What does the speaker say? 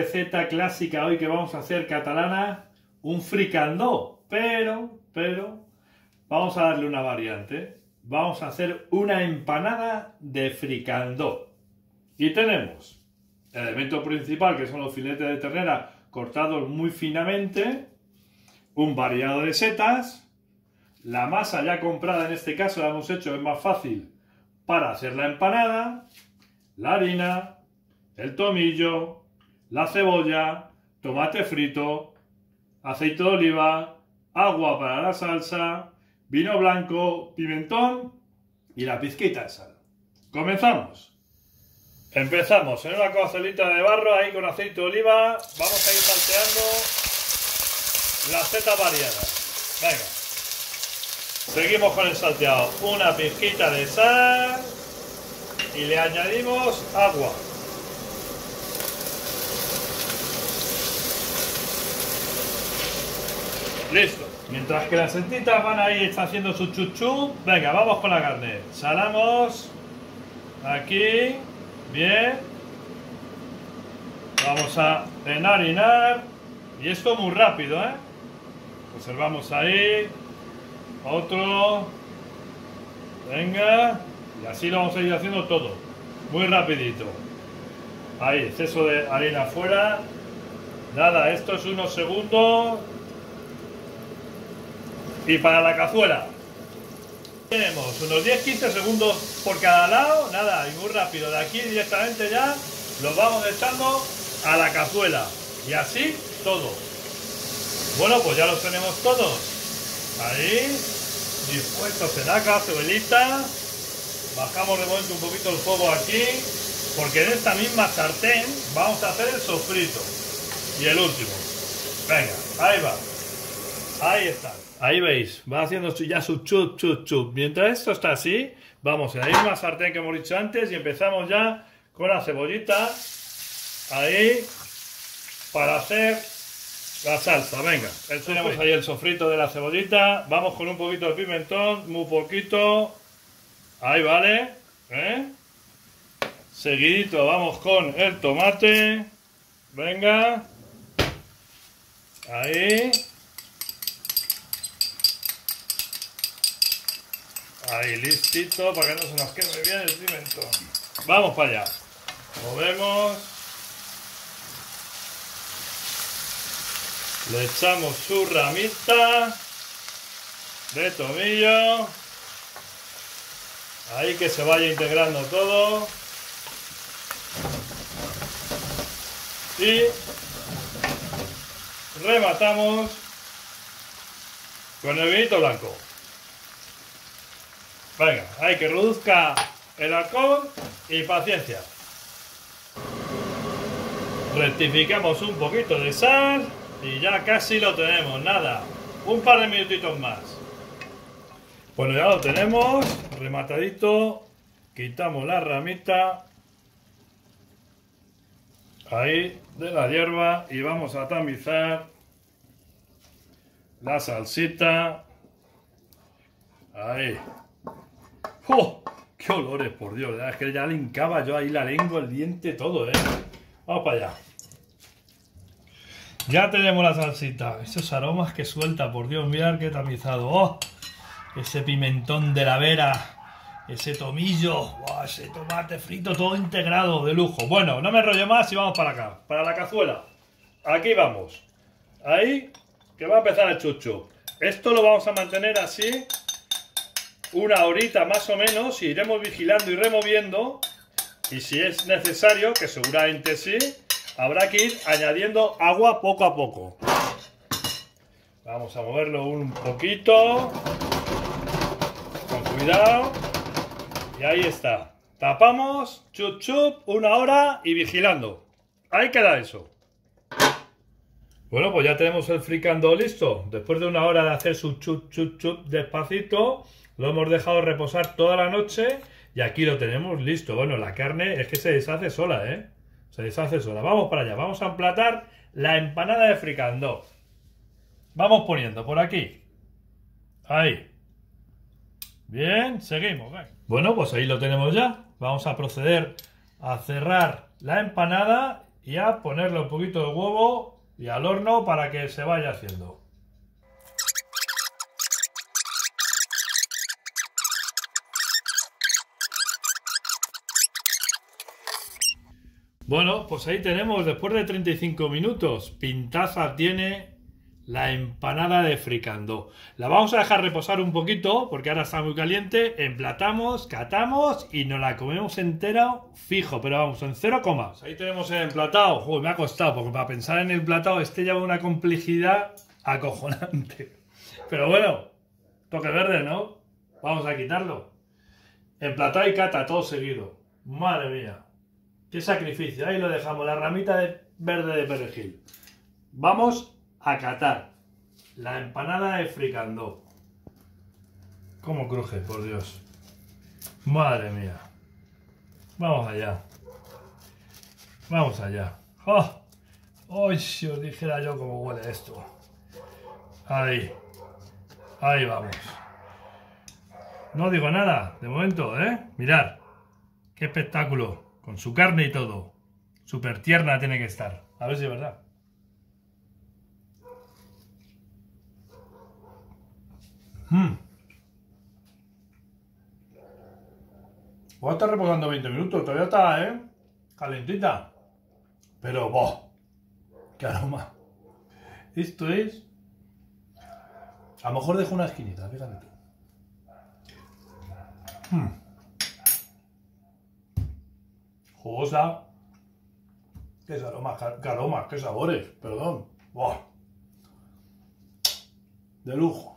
receta clásica hoy que vamos a hacer catalana, un fricandó, pero vamos a darle una variante. Vamos a hacer una empanada de fricandó. Y tenemos el elemento principal, que son los filetes de ternera cortados muy finamente, un variado de setas, la masa ya comprada, en este caso la hemos hecho, es más fácil para hacer la empanada, la harina, el tomillo, la cebolla, tomate frito, aceite de oliva, agua para la salsa, vino blanco, pimentón y la pizquita de sal. ¡Comenzamos! Empezamos en una cazuelita de barro, ahí con aceite de oliva, vamos a ir salteando las setas variadas. Venga. Seguimos con el salteado. Una pizquita de sal y le añadimos agua. Listo. Mientras que las setitas van ahí, están haciendo su chuchu, venga, vamos con la carne. Salamos aquí, bien. Vamos a enharinar. Y esto muy rápido, ¿eh? Observamos ahí. Otro. Venga. Y así lo vamos a ir haciendo todo. Muy rapidito. Ahí, exceso de harina fuera. Nada, esto es unos segundos. Y para la cazuela tenemos unos 10-15 segundos por cada lado, nada, y muy rápido. De aquí directamente ya los vamos echando a la cazuela. Y así todo. Bueno, pues ya los tenemos todos. Ahí, dispuestos en la cazuelita. Bajamos de momento un poquito el fuego aquí, porque en esta misma sartén vamos a hacer el sofrito. Y el último. Venga, ahí va. Ahí está. Ahí veis, va haciendo ya su chup, chup, chup. Mientras esto está así, vamos a la misma sartén que hemos dicho antes y empezamos ya con la cebollita. Ahí, para hacer la salsa. Venga, tenemos ahí el sofrito de la cebollita. Vamos con un poquito de pimentón, muy poquito. Ahí vale. Seguidito vamos con el tomate. Venga. Ahí. Ahí, listito, para que no se nos queme bien el pimentón. Vamos para allá. Movemos. Le echamos su ramita de tomillo. Ahí que se vaya integrando todo. Y rematamos con el vinito blanco. Venga, hay que reduzca el alcohol y paciencia. Rectificamos un poquito de sal y ya casi lo tenemos, nada, un par de minutitos más. Bueno, ya lo tenemos rematadito, quitamos la ramita ahí de la hierba y vamos a tamizar la salsita ahí. ¡Oh! ¡Qué olores, por Dios! Es que ya le hincaba yo ahí la lengua, el diente, todo, ¿eh? Vamos para allá. Ya tenemos la salsita. Esos aromas que suelta, por Dios, mirad qué tamizado. ¡Oh! Ese pimentón de la vera. Ese tomillo. ¡Oh! Ese tomate frito, todo integrado, de lujo. Bueno, no me enrollo más y vamos para acá. Para la cazuela. Aquí vamos. Ahí, que va a empezar el chuchu. Esto lo vamos a mantener así una horita más o menos, y iremos vigilando y removiendo, y si es necesario, que seguramente sí, habrá que ir añadiendo agua poco a poco. Vamos a moverlo un poquito, con cuidado, y ahí está. Tapamos, chup chup, una hora y vigilando. Ahí queda eso. Bueno, pues ya tenemos el fricandó listo. Después de una hora de hacer su chup chup chup despacito, lo hemos dejado reposar toda la noche y aquí lo tenemos listo. Bueno, la carne es que se deshace sola, ¿eh? Se deshace sola. Vamos para allá. Vamos a emplatar la empanada de fricandó. Vamos poniendo por aquí. Ahí. Bien, seguimos. Venga. Bueno, pues ahí lo tenemos ya. Vamos a proceder a cerrar la empanada y a ponerle un poquito de huevo y al horno para que se vaya haciendo. Bueno, pues ahí tenemos, después de 35 minutos, pintaza tiene la empanada de fricandó. La vamos a dejar reposar un poquito, porque ahora está muy caliente, emplatamos, catamos y nos la comemos entera fijo, pero vamos, en 0, ahí tenemos el emplatado. Joder, me ha costado, porque para pensar en el emplatado este lleva una complejidad acojonante. Pero bueno, toque verde, ¿no? Vamos a quitarlo. Emplatado y cata, todo seguido. Madre mía. ¡Qué sacrificio! Ahí lo dejamos, la ramita verde de perejil. Vamos a catar la empanada de fricandó. ¿Cómo cruje, por Dios? Madre mía. Vamos allá. Vamos allá. ¡Oh! ¡Ay, si os dijera yo cómo huele esto! Ahí. Ahí vamos. No digo nada, de momento, ¿eh? Mirad. ¡Qué espectáculo! Con su carne y todo. Súper tierna tiene que estar. A ver si es verdad. Voy a estar reposando 20 minutos. Todavía está, ¿eh? Calentita. Pero, ¡boh! ¡Qué aroma! Esto es... A lo mejor dejo una esquinita, fíjate tú. Jugosa. Qué aromas, qué sabores, perdón. ¡Buah! De lujo.